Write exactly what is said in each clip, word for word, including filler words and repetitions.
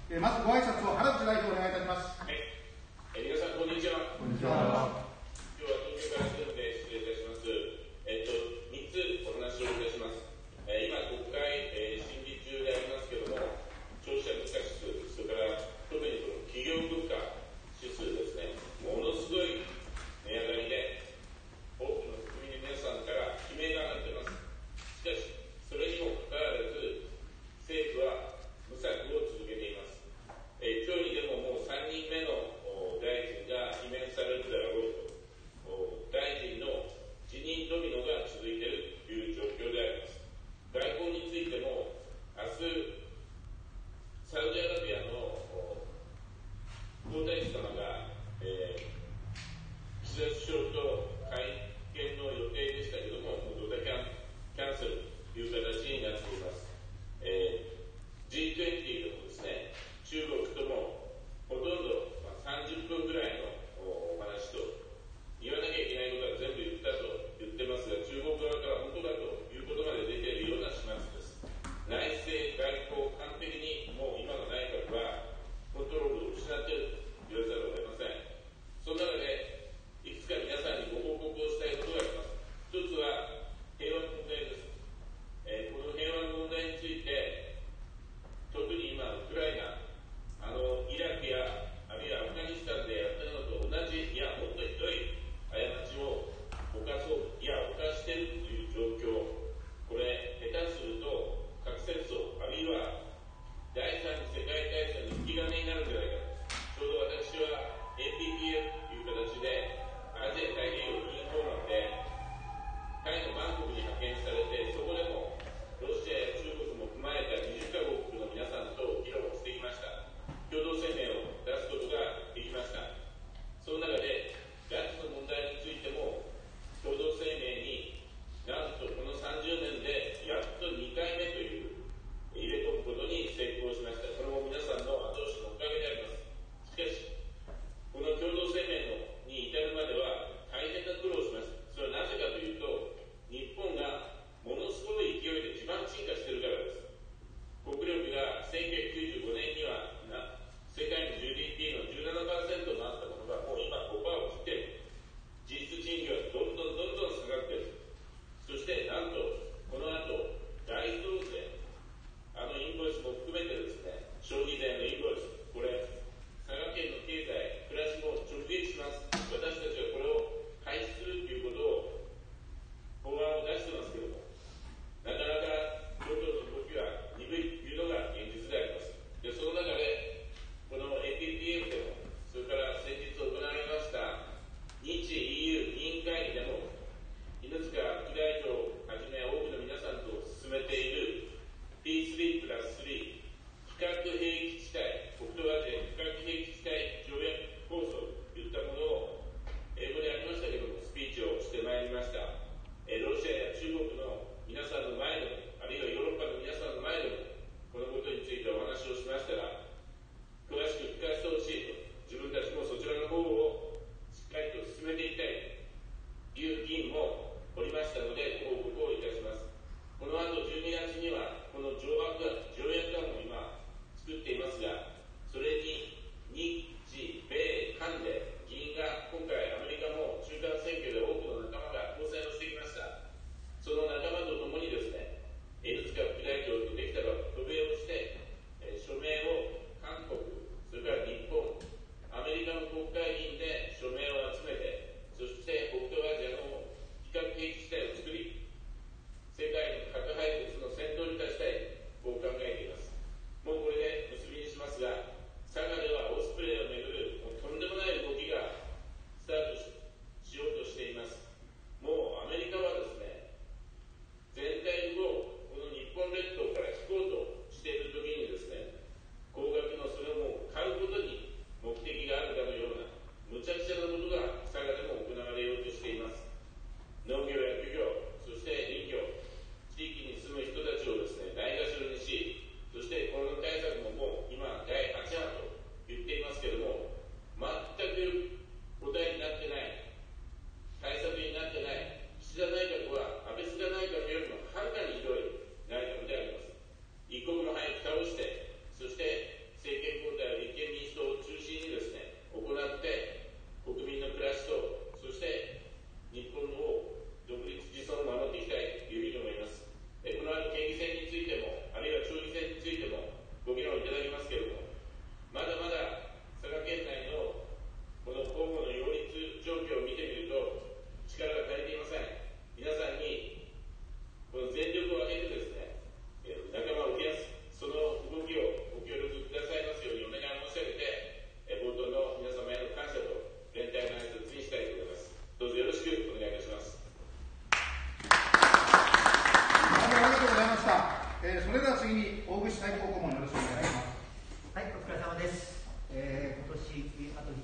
えー、まずご挨拶を原口代表お願いいたします。 はい、えー、皆さんこんにちは。 こんにちは。 今日は東京から来るので失礼いたします。えっと、みっつお話をいたします。えー、今国会、えー、審議中でありますけれども、消費者物価指数、それから特にこの企業物価指数ですね、ものすごい値上がりで、多くの国民の皆さんから悲鳴が上がっています。しかし、それにもかかわらず、政府は無策を続けています。えー、今日にでももうさんにんめの大臣が罷免されるだろうと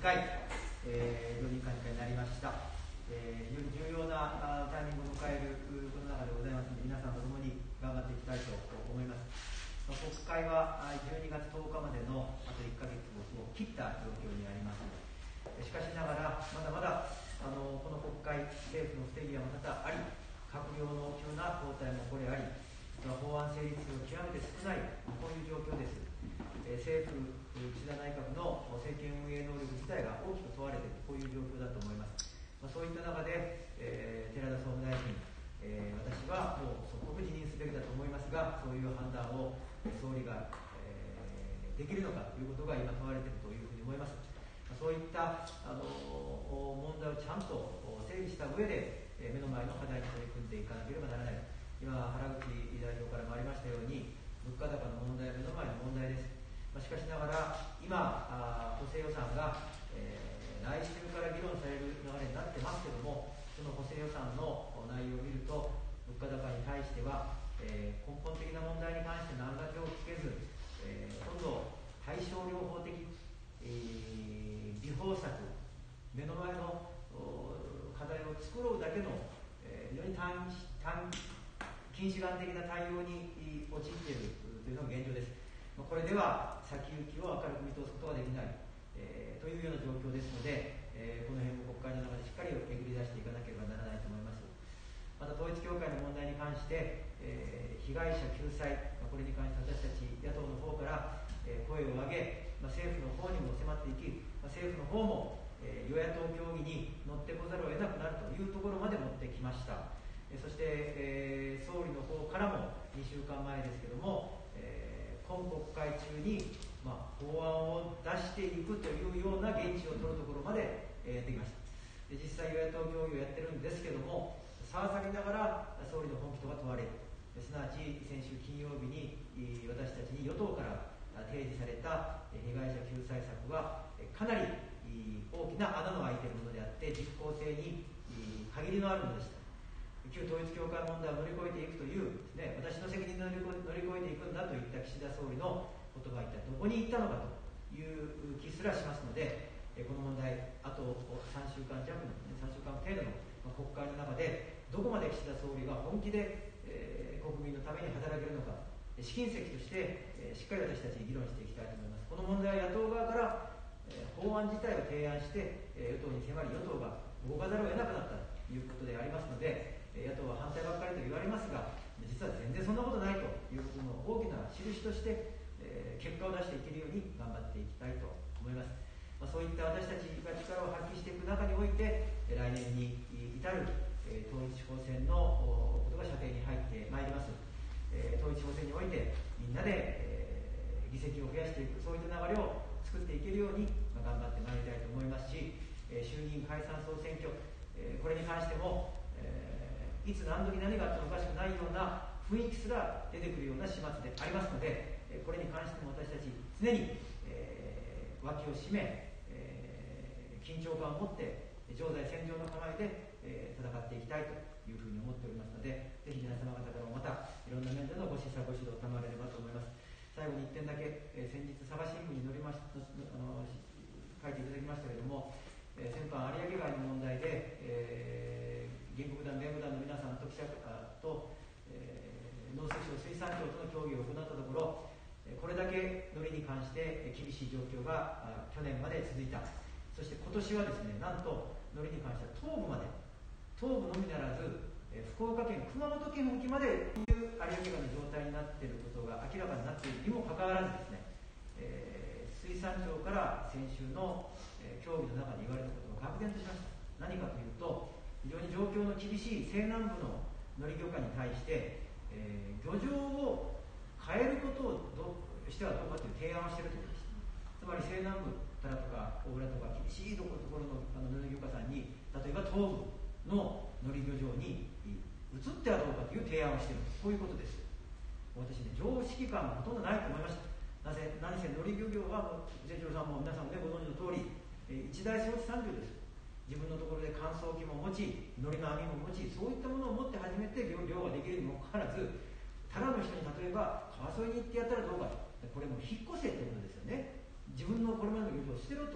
かい、えー、ごにんかんになりました、えー、非常に重要なタイミングを迎えるこの中でございますので、皆さんと共に頑張っていきたいと思います。まあ、国会はじゅうにがつとおかまでのあといっかげつを切った状況にあります。しかしながら、まだまだあのこの国会、政府の不手際も多々あり、閣僚の急な交代もこれあり、法案成立量極めて少ない、こういう状況です。えー、政府、岸田内閣の政権運営能力自体が大きく問われている、こういう状況だと思います。まあ、そういった中で、えー、寺田総務大臣、えー、私はもう即刻辞任すべきだと思いますが、そういう判断を総理が、えー、できるのかということが今問われているというふうに思います。まあ、そういったあの問題をちゃんと整理した上で、えー、目の前の課題に取り組んでいかなければならない。今、原口代表からもありましたように、物価高の問題は目の前の問題です。まあ、しかしながら、今、あ補正予算が、えー、来週から議論される流れになってますけれども、その補正予算の内容を見ると、物価高に対しては、えー、根本的な問題に関して何ら手をつけず、えー、今度、対症療法的、えー、美法策、目の前の課題を作ろうだけの、えー、非常に短短近視眼的な対応に陥っているというのが現状です。これでは先行きを明るく見通すことができない、えー、というような状況ですので、えー、この辺も国会の中でしっかりえぐり出していかなければならないと思います。また統一教会の問題に関して、えー、被害者救済、これに関して私たち野党の方から、えー、声を上げ、まあ、政府の方にも迫っていき、まあ、政府の方も、えー、与野党協議に乗ってこざるを得なくなるというところまで持ってきました。そして、えー、総理の方からもにしゅうかんまえですけれども、えー、今国会中に、まあ、法案を出していくというような言質を取るところまで、えー、やってきました。で実際、与野党協議をやってるんですけれども、さわさぎながら総理の本気度が問われる、すなわち先週金曜日に私たちに与党から提示された被害者救済策はかなり大きな穴の開いているものであって、実効性に限りのあるものでした。旧統一教会問題を乗り越えていくというですね、私の責任で乗り越えていくんだといった岸田総理の言葉は一体どこに行ったのかという気すらしますので、この問題、あとさんしゅうかんじゃくの、さんしゅうかん程度の国会の中で、どこまで岸田総理が本気で、えー、国民のために働けるのか、試金石として、えー、しっかり私たちに議論していきたいと思います。この問題は野党側から、えー、法案自体を提案して、えー、与党に迫り、与党が動かざるを得なくなったということでありますので、野党は反対ばっかりと言われますが、実は全然そんなことないということの大きな印として、えー、結果を出していけるように頑張っていきたいと思います。まあ、そういった私たちが力を発揮していく中において、来年に至る、えー、統一地方選のことが射程に入ってまいります。えー、統一地方選においてみんなで、えー、議席を増やしていく、そういった流れを作っていけるように、まあ、頑張ってまいりたいと思いますし、えー、衆議院解散総選挙、えー、これに関しても、えーいつ何時何があってもおかしくないような雰囲気すら出てくるような始末でありますので、これに関しても私たち常に、えー、脇を締め、えー、緊張感を持って常在戦場の構えで、えー、戦っていきたいというふうに思っておりますので、ぜひ皆様方からもまたいろんな面でのご示唆ご指導を賜れればと思います。最後にいってんだけ、えー、先日佐賀新聞に載りましあの書いていただきましたけれども、えー、先般有明海の問題で、えー原告団、弁護団の皆さんと記者と、えー、農水省、水産庁との協議を行ったところ、これだけ海苔に関して厳しい状況が去年まで続いた。そして今年はですね、なんと海苔に関しては東部まで、東部のみならず、福岡県、熊本県沖までいう有明海の状態になっていることが明らかになっているにもかかわらずですね、えー、水産庁から先週の、えー、協議の中で言われたことを愕然としました。何かというと、非常に状況の厳しい西南部の海苔漁家に対して、えー、漁場を変えることをどしてはどうかという提案をしているということです。つまり西南部、多良とか大浦とか厳しいところのあの海苔漁家さんに、例えば東部の海苔漁場に移ってはどうかという提案をしている、こういうことです。私ね、常識感がほとんどないと思いました。なぜ、何せ海苔漁業は、ゼチロさんも皆さんも、ね、ご存知の通り、えー、一大装置産業です。自分のところで乾燥機も持ち、海苔の網も持ち、そういったものを持って初めて漁ができるにもかかわらず、ただの人に例えば川沿いに行ってやったらどうかと、これもう引っ越せってことですよね。自分のこれまでの漁場を捨てろってことです。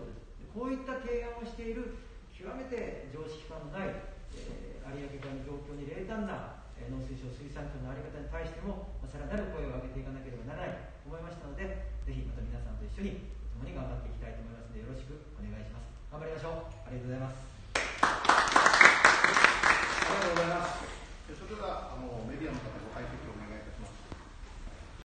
こういった提案をしている極めて常識化のない、えー、有明海の状況に冷淡な、えー、農水省水産庁の在り方に対しても、まあ、さらなる声を上げていかなければならないと思いましたので、ぜひまた皆さんと一緒に共に頑張っていきたいと思いますので、よろしくお願いします。頑張りましょう。ありがとうございます。 ありがとうございます。それではあのメディアの方ご退席を